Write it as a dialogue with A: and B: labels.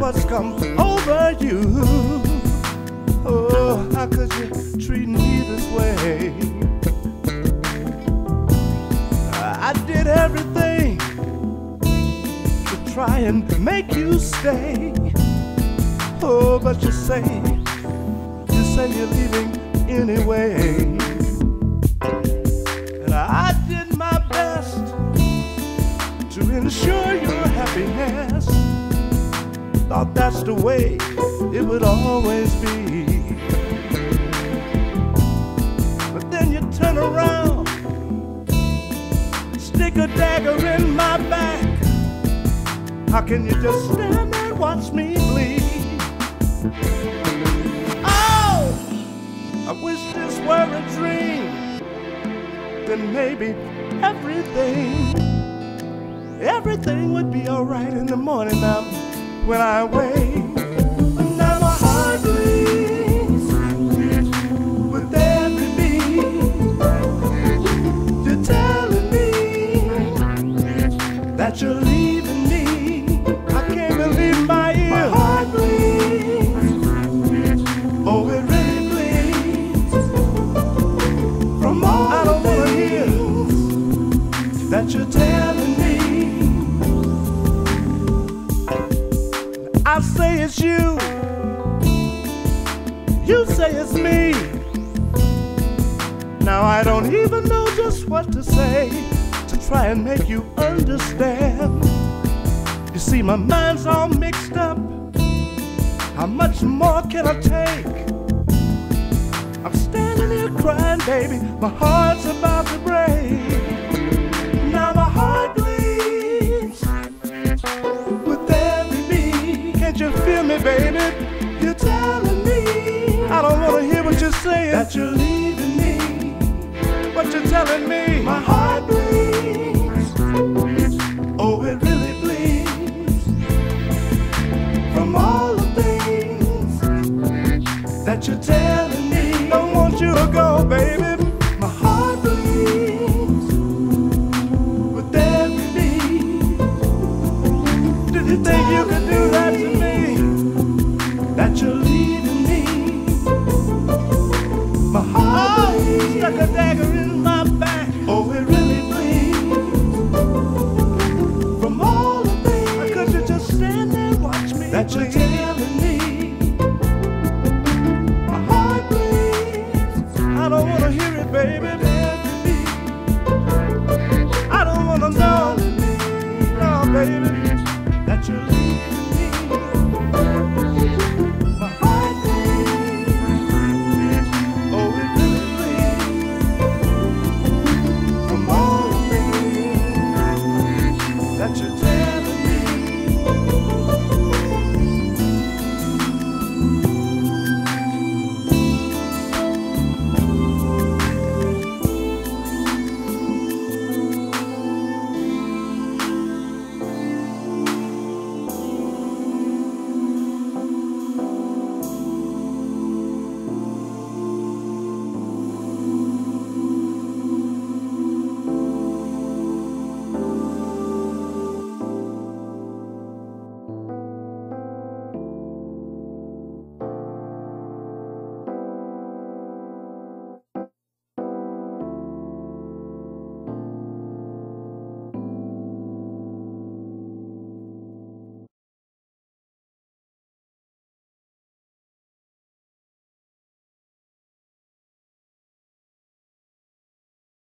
A: must come over you. Oh, how could you treat me this way? I did everything to try and make you stay. Oh, but you say you're leaving anyway. And I did my best to ensure your happiness. Thought that's the way it would always be. But then you turn around, stick a dagger in my back. How can you just stand there and watch me bleed? Oh, I wish this were a dream. Then maybe everything would be alright in the morning now when I wake. Now my heart bleeds with every beat. You're telling me that you're leaving me. I can't believe my ears. My heart bleeds. Oh, it really bleeds. From all I don't wanna hear that you're telling me. I say it's you, you say it's me. Now I don't even know just what to say to try and make you understand. You see, my mind's all mixed up. How much more can I take? I'm standing here crying, baby, my heart's about to break. Now my heart bleeds with every beat. Can't you feel me, baby? You're telling me I don't want to hear what you're saying, that you're leaving me. What you're telling me, my heart bleeds. Oh, it really bleeds. From all the things that you're telling me. Don't want you to go, baby. My heart bleeds with every beat. Did you think you could do that to me? That you're leaving me. My heart bleeds. Stuck a dagger in